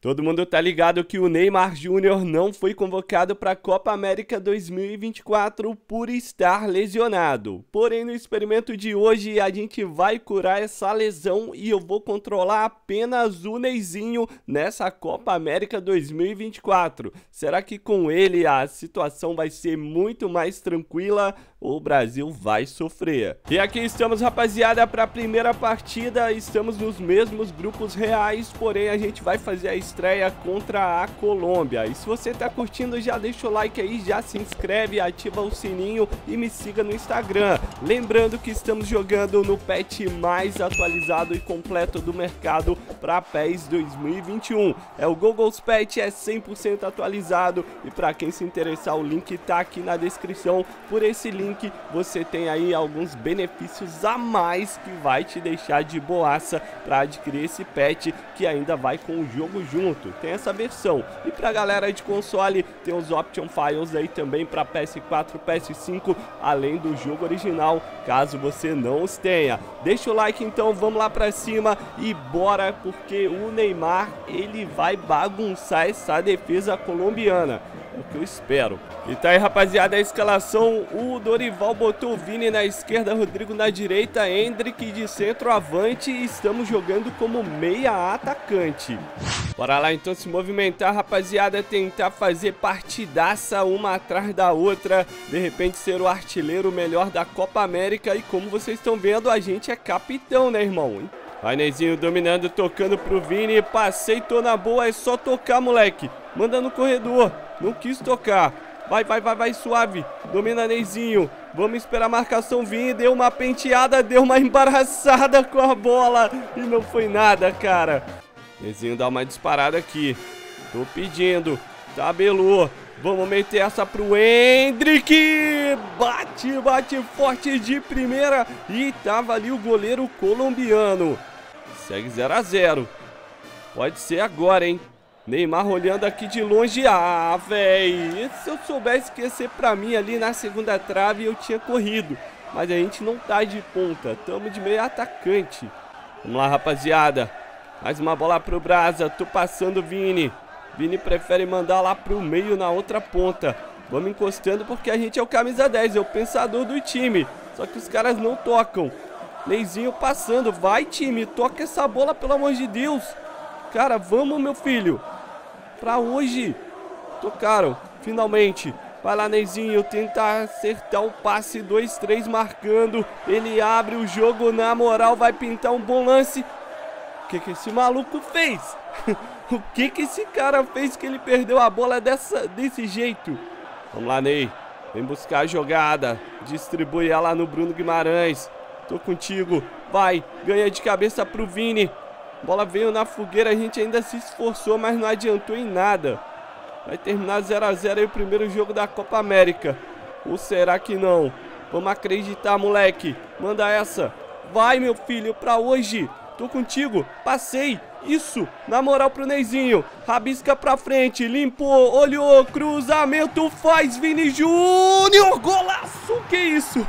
Todo mundo tá ligado que o Neymar Júnior não foi convocado para a Copa América 2024 por estar lesionado. Porém, no experimento de hoje, a gente vai curar essa lesão e eu vou controlar apenas o Neizinho nessa Copa América 2024. Será que com ele a situação vai ser muito mais tranquila ou o Brasil vai sofrer? E aqui estamos, rapaziada, para a primeira partida. Estamos nos mesmos grupos reais, porém a gente vai fazer a estreia contra a Colômbia. E se você tá curtindo, já deixa o like aí, já se inscreve, ativa o sininho e me siga no Instagram. Lembrando que estamos jogando no patch mais atualizado e completo do mercado para PES 2021. É o Google's Patch, é 100% atualizado e para quem se interessar, o link tá aqui na descrição. Por esse link você tem aí alguns benefícios a mais que vai te deixar de boaça para adquirir esse patch que ainda vai com o jogo junto. Tem essa versão. E pra galera de console, tem os option files aí também para PS4, PS5, além do jogo original, caso você não os tenha. Deixa o like então, vamos lá pra cima e bora, porque o Neymar, ele vai bagunçar essa defesa colombiana. É o que eu espero. E tá aí, rapaziada, a escalação. O Dorival botou o Vini na esquerda, Rodrigo na direita, Endrick de centroavante e estamos jogando como meia atacante. Bora lá então se movimentar, rapaziada, tentar fazer partidaça uma atrás da outra, de repente ser o artilheiro melhor da Copa América. E como vocês estão vendo, a gente é capitão, né, irmão? Vai, Neizinho dominando, tocando pro Vini, passei, tô na boa, é só tocar, moleque. Manda no corredor, não quis tocar. Vai, suave. Domina, Neizinho. Vamos esperar a marcação vir. Deu uma penteada, deu uma embaraçada com a bola. E não foi nada, cara. Neizinho dá uma disparada aqui. Tô pedindo. Tabelou. Vamos meter essa pro Endrick. Bate forte de primeira. E tava ali o goleiro colombiano. Segue 0 a 0. Pode ser agora, hein? Neymar olhando aqui de longe. Ah, véi, se eu soubesse que ia ser pra mim ali na segunda trave, eu tinha corrido. Mas a gente não tá de ponta, tamo de meio atacante. Vamos lá, rapaziada. Mais uma bola pro Brasa, tô passando o Vini. Vini prefere mandar lá pro meio na outra ponta. Vamos encostando porque a gente é o camisa 10, é o pensador do time. Só que os caras não tocam. Neizinho passando, vai time, toca essa bola pelo amor de Deus. Cara, vamos, meu filho. Pra hoje. Tocaram, finalmente. Vai lá, Neizinho, tentar acertar o passe. 2-3 marcando. Ele abre o jogo na moral. Vai pintar um bom lance. O que esse maluco fez? O que esse cara fez que ele perdeu a bola desse jeito? Vamos lá, Ney. Vem buscar a jogada. Distribui ela no Bruno Guimarães. Tô contigo. Vai, ganha de cabeça pro Vini. Bola veio na fogueira, a gente ainda se esforçou, mas não adiantou em nada. Vai terminar 0 a 0 aí o primeiro jogo da Copa América. Ou será que não? Vamos acreditar, moleque. Manda essa. Vai, meu filho, pra hoje. Tô contigo. Passei. Isso. Na moral pro Neizinho. Rabisca pra frente. Limpou. Olhou. Cruzamento. Faz Vini Júnior. Golaço. Que isso?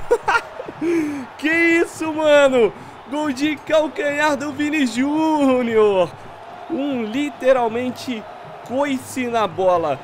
Que isso, mano? Gol de calcanhar do Vini Júnior. Literalmente coice na bola.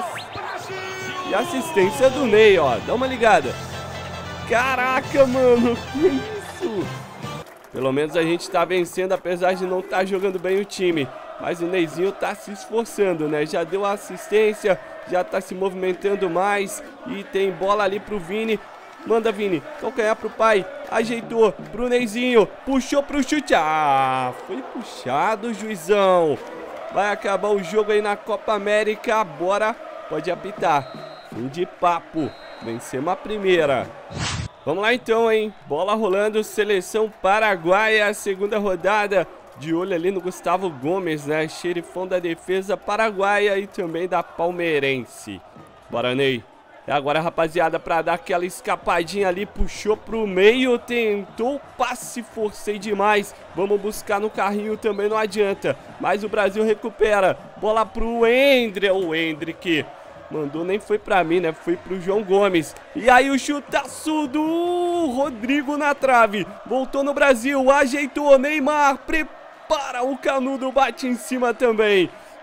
E assistência do Ney, ó. Dá uma ligada. Caraca, mano. Que isso? Pelo menos a gente tá vencendo, apesar de não tá jogando bem o time. Mas o Neizinho tá se esforçando, né? Já deu a assistência, já tá se movimentando mais. E tem bola ali pro Vini. Manda, Vini, calcanhar pro pai. Ajeitou pro Neizinho. Puxou pro chute. Ah, foi puxado, juizão. Vai acabar o jogo aí na Copa América. Bora, pode apitar. Fim de papo. Vencemos a primeira. Vamos lá então, hein. Bola rolando, seleção paraguaia. Segunda rodada. De olho ali no Gustavo Gomes, né. Xerifão da defesa paraguaia e também da palmeirense. Bora, Ney. É agora, rapaziada, pra dar aquela escapadinha ali, puxou pro meio, tentou passe, forcei demais. Vamos buscar no carrinho também, não adianta. Mas o Brasil recupera. Bola pro Endrick. Mandou, nem foi pra mim, né? Foi pro João Gomes. E aí o chutaço do Rodrigo na trave. Voltou no Brasil, ajeitou, Neymar, prepara o Canudo, bate em cima também.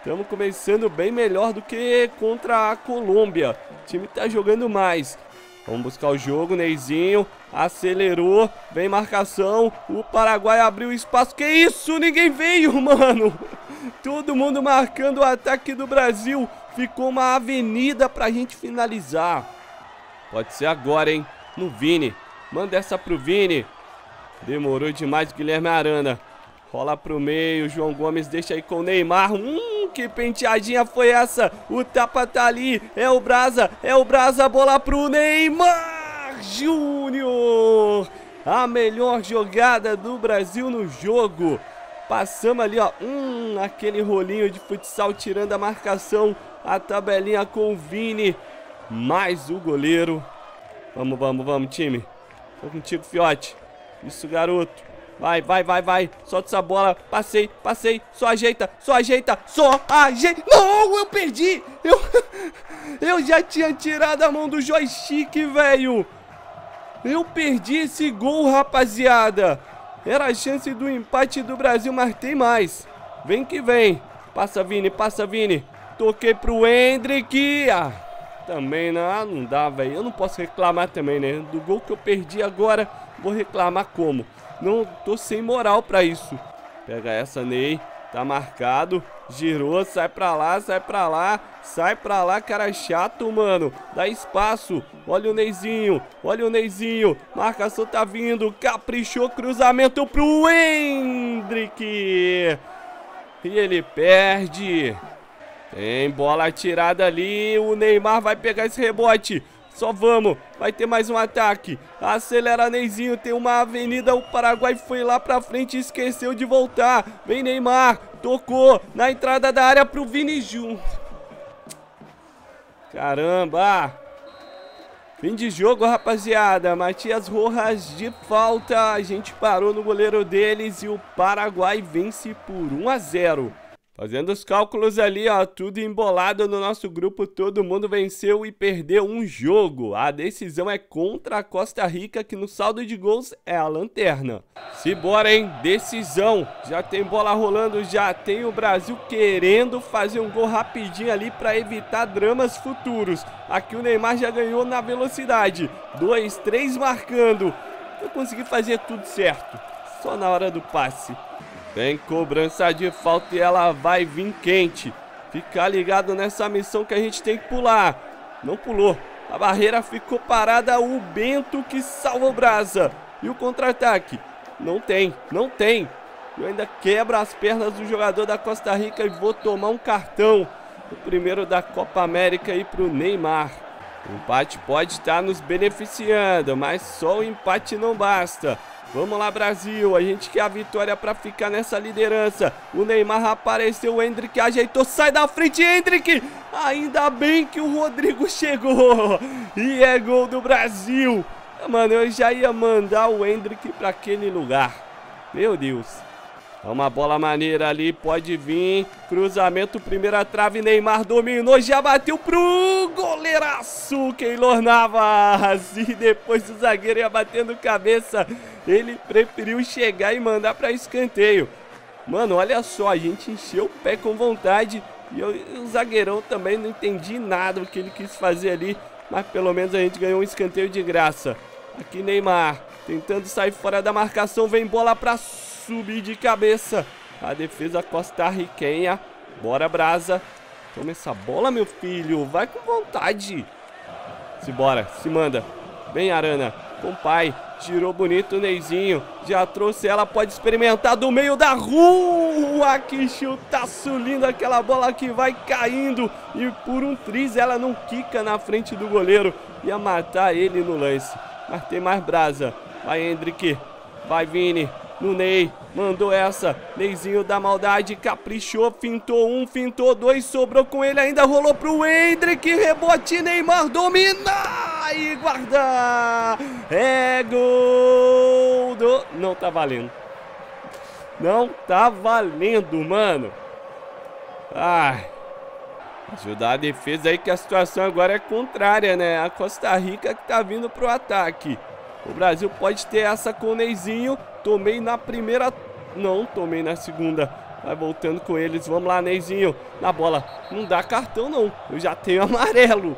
Estamos começando bem melhor do que contra a Colômbia. O time tá jogando mais. Vamos buscar o jogo, Neizinho. Acelerou, vem marcação. O Paraguai abriu espaço. Que isso? Ninguém veio, mano. Todo mundo marcando o ataque do Brasil. Ficou uma avenida pra gente finalizar. Pode ser agora, hein? No Vini. Manda essa pro Vini. Demorou demais, Guilherme Arana. Rola pro meio, João Gomes deixa aí com o Neymar. Que penteadinha foi essa? O tapa tá ali, é o Brasa, bola pro Neymar Júnior. A melhor jogada do Brasil no jogo. Passamos ali, ó, aquele rolinho de futsal tirando a marcação. A tabelinha com o Vini. Mais o goleiro. Vamos, time. Tô contigo, fiote. Isso, garoto. Vai. Solta essa bola. Passei. Só ajeita. Não, eu perdi. Eu já tinha tirado a mão do joystick, velho. Eu perdi esse gol, rapaziada. Era a chance do empate do Brasil, mas tem mais. Vem que vem. Passa, Vini. Toquei pro Hendrick. Também não dá, velho. Eu não posso reclamar também, né? Do gol que eu perdi agora, vou reclamar como? Não tô sem moral pra isso. Pega essa, Ney. Tá marcado. Girou, sai pra lá, cara chato, mano. Dá espaço. Olha o Neizinho. Marcação tá vindo. Caprichou, cruzamento pro Hendrick. E ele perde. Tem bola tirada ali. O Neymar vai pegar esse rebote. Só vamos, vai ter mais um ataque. Acelera, Neizinho, tem uma avenida. O Paraguai foi lá pra frente e esqueceu de voltar. Vem Neymar, tocou na entrada da área pro Vini Júnior. Caramba. Fim de jogo, rapaziada. Matias Rojas de falta. A gente parou no goleiro deles e o Paraguai vence por 1-0. Fazendo os cálculos ali, ó, tudo embolado no nosso grupo, todo mundo venceu e perdeu um jogo. A decisão é contra a Costa Rica, que no saldo de gols é a lanterna. Simbora, hein? Decisão. Já tem bola rolando, já tem o Brasil querendo fazer um gol rapidinho ali para evitar dramas futuros. Aqui o Neymar já ganhou na velocidade. 2, 3 marcando. Eu consegui fazer tudo certo. Só na hora do passe. Tem cobrança de falta e ela vai vir quente. Ficar ligado nessa missão que a gente tem que pular. Não pulou. A barreira ficou parada. O Bento que salva o Brasa. E o contra-ataque? Não tem. Eu ainda quebro as pernas do jogador da Costa Rica e vou tomar um cartão. O primeiro da Copa América aí pro Neymar. O empate pode estar nos beneficiando, mas só o empate não basta. Vamos lá, Brasil, a gente quer a vitória para ficar nessa liderança. O Neymar apareceu, o Hendrick ajeitou, sai da frente, Hendrick! Ainda bem que o Rodrigo chegou. E é gol do Brasil. Mano, eu já ia mandar o Hendrick para aquele lugar. Meu Deus. É uma bola maneira ali, pode vir. Cruzamento, primeira trave, Neymar dominou, já bateu pro goleiraço, Keylor Navas. E depois o zagueiro ia batendo cabeça. Ele preferiu chegar e mandar para escanteio. Mano, olha só, a gente encheu o pé com vontade. E o zagueirão também não entendi nada o que ele quis fazer ali. Mas pelo menos a gente ganhou um escanteio de graça. Aqui Neymar, tentando sair fora da marcação, vem bola para subir de cabeça. A defesa costarriquenha. Bora, Brasa. Toma essa bola, meu filho. Vai com vontade. Simbora, se manda. Vem, Arana. Com o pai. Tirou bonito o Neizinho. Já trouxe ela, pode experimentar do meio da rua. Que chutaço lindo. Aquela bola que vai caindo. E por um triz ela não quica na frente do goleiro. Ia matar ele no lance. Mas tem mais Brasa. Vai, Hendrick. Vai, Vini. No Ney, mandou essa, Neizinho da maldade, caprichou, fintou um, fintou dois, sobrou com ele, ainda rolou pro Hendrick, rebote, Neymar domina e guarda, é gol do... Não tá valendo, mano. Ai, ajudar a defesa aí que a situação agora é contrária, né, a Costa Rica que tá vindo pro ataque. O Brasil pode ter essa com o Neizinho. Tomei na primeira... Não, tomei na segunda. Vai voltando com eles. Vamos lá, Neizinho. Na bola. Não dá cartão, não. Eu já tenho amarelo.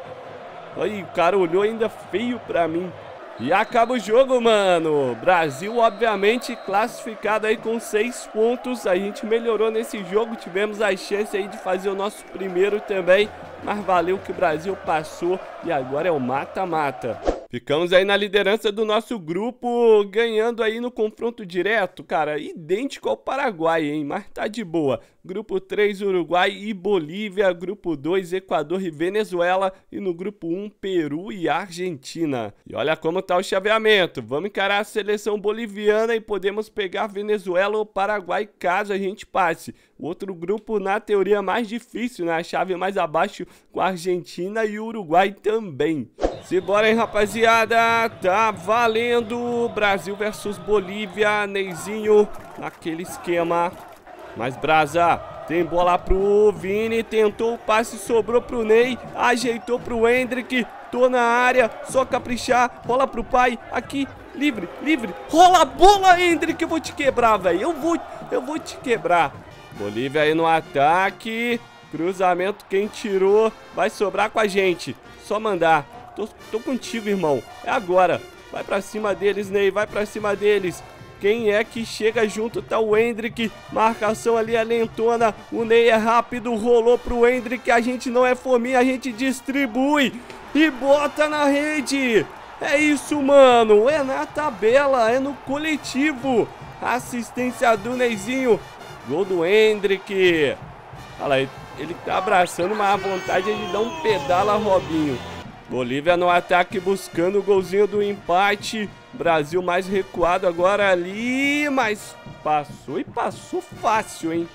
Aí, o cara olhou ainda feio pra mim. E acaba o jogo, mano. Brasil, obviamente, classificado aí com 6 pontos. A gente melhorou nesse jogo. Tivemos a chance aí de fazer o nosso primeiro também. Mas valeu que o Brasil passou. E agora é o mata-mata. Ficamos aí na liderança do nosso grupo, ganhando aí no confronto direto, cara, idêntico ao Paraguai, hein, mas tá de boa. Grupo 3, Uruguai e Bolívia, grupo 2, Equador e Venezuela, e no grupo 1, Peru e Argentina. E olha como tá o chaveamento, vamos encarar a seleção boliviana e podemos pegar Venezuela ou Paraguai caso a gente passe. O outro grupo, na teoria, mais difícil, na chave mais abaixo, com a Argentina e o Uruguai também. Simbora, hein, rapaziada, tá valendo, Brasil versus Bolívia, Neizinho, naquele esquema, mas Brasa, tem bola pro Vini, tentou o passe, sobrou pro Ney, ajeitou pro Hendrick, tô na área, só caprichar, rola pro pai, aqui, livre, rola a bola, Hendrick, eu vou te quebrar, velho, eu vou te quebrar. Bolívia aí no ataque, cruzamento, quem tirou, vai sobrar com a gente, só mandar. Tô contigo, irmão. É agora. Vai pra cima deles, Ney. Vai pra cima deles. Quem é que chega junto? Tá o Hendrick. Marcação ali é lentona. O Ney é rápido. Rolou pro Hendrick. A gente não é fominha. A gente distribui. E bota na rede. É isso, mano. É na tabela. É no coletivo. Assistência do Neizinho. Gol do Hendrick. Olha lá. Ele tá abraçando, mas a vontade é de dar um pedala, Robinho. Bolívia no ataque buscando o golzinho do empate. Brasil mais recuado agora ali, mas passou e passou fácil, hein?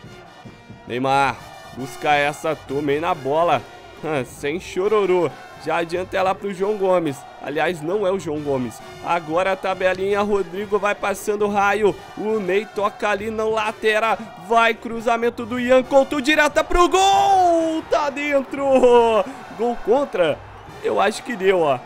Neymar, busca essa, tomei na bola. Sem chororô. Já adianta ela pro João Gomes. Aliás, não é o João Gomes. Agora a tabelinha, Rodrigo vai passando o raio. O Ney toca ali, não lateral. Vai, cruzamento do Ian Couto, direta pro gol! Tá dentro! Gol contra? Eu acho que deu, ó.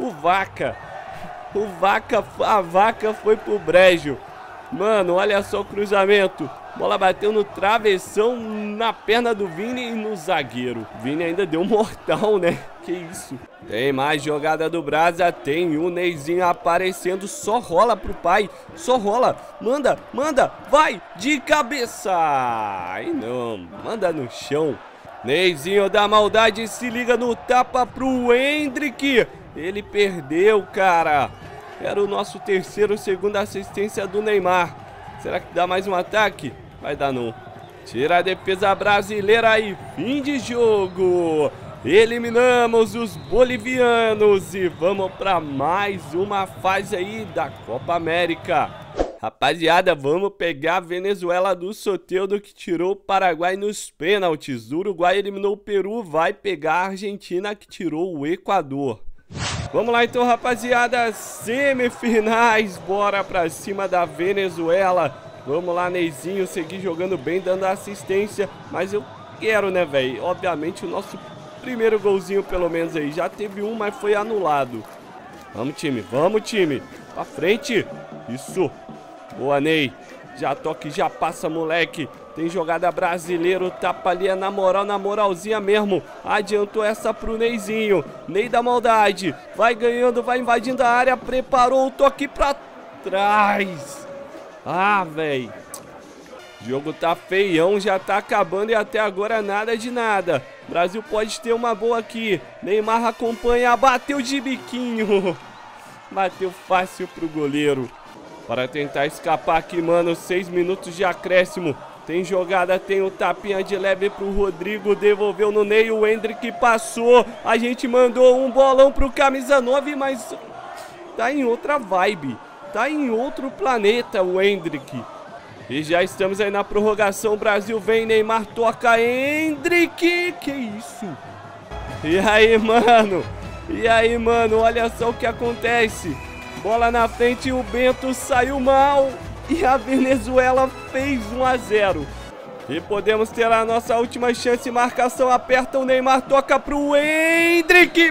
A vaca foi pro brejo. Mano, olha só o cruzamento. Bola bateu no travessão, na perna do Vini e no zagueiro. Vini ainda deu um mortal, né? Que isso. Tem mais jogada do Brasa. Tem o Neizinho aparecendo. Só rola pro pai. Só rola. Manda. Vai. De cabeça. Ai, não. Manda no chão. Neizinho da maldade, se liga no tapa pro Hendrick. Ele perdeu, cara. Era o nosso terceiro, segunda assistência do Neymar. Será que dá mais um ataque? Vai dar não. Tira a defesa brasileira aí. Fim de jogo. Eliminamos os bolivianos e vamos para mais uma fase aí da Copa América. Rapaziada, vamos pegar a Venezuela do Soteldo, que tirou o Paraguai nos pênaltis. O Uruguai eliminou o Peru, vai pegar a Argentina, que tirou o Equador. Vamos lá então, rapaziada, semifinais, bora pra cima da Venezuela. Vamos lá, Neizinho, seguir jogando bem, dando assistência, mas eu quero, né, velho? Obviamente o nosso primeiro golzinho pelo menos aí, já teve um, mas foi anulado. Vamos, time, pra frente, isso. Boa, Ney. Já toque, já passa, moleque. Tem jogada brasileiro, tapa ali, é na moral, na moralzinha mesmo. Adiantou essa pro Neizinho. Ney da maldade. Vai ganhando, vai invadindo a área. Preparou o toque pra trás. Ah, velho. O jogo tá feião, já tá acabando e até agora nada de nada. Brasil pode ter uma boa aqui. Neymar acompanha, bateu de biquinho. Bateu fácil pro goleiro. Para tentar escapar aqui, mano, 6 minutos de acréscimo. Tem jogada, tem o tapinha de leve pro Rodrigo, devolveu no Ney, o Hendrick passou. A gente mandou um bolão pro camisa 9, mas tá em outra vibe. Tá em outro planeta o Hendrick. E já estamos aí na prorrogação, Brasil vem, Neymar toca, Hendrick. Que isso? E aí, mano, olha só o que acontece. Bola na frente e o Bento saiu mal. E a Venezuela fez 1-0. E podemos ter a nossa última chance. Marcação aperta, o Neymar toca pro Hendrick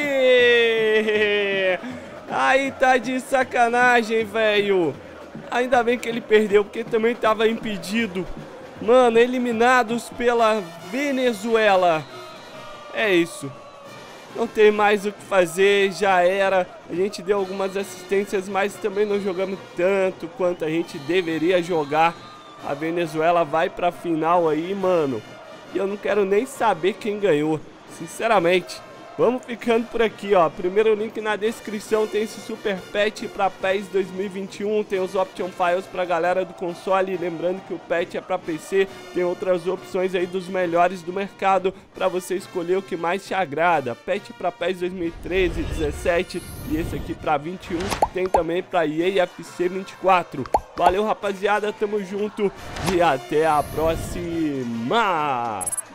perder. Aí tá de sacanagem, velho. Ainda bem que ele perdeu, porque também tava impedido. Mano, eliminados pela Venezuela. É isso. Não tem mais o que fazer, já era. A gente deu algumas assistências, mas também não jogamos tanto quanto a gente deveria jogar. A Venezuela vai pra final aí, mano. E eu não quero nem saber quem ganhou, sinceramente. Vamos ficando por aqui, ó. Primeiro link na descrição tem esse super patch pra PES 2021. Tem os option files pra galera do console. Lembrando que o patch é pra PC. Tem outras opções aí dos melhores do mercado pra você escolher o que mais te agrada. Patch pra PES 2013, 17 e esse aqui pra 21. Tem também pra EA FC 24. Valeu, rapaziada. Tamo junto e até a próxima.